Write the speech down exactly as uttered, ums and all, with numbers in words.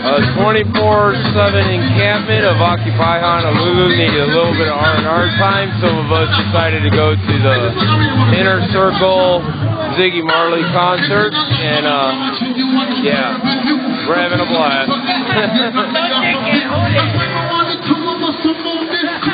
A twenty-four seven encampment of Occupy Honolulu needed a little bit of R and R time. Some of us decided to go to the Inner Circle Ziggy Marley Concert, and uh, yeah, we're having a blast.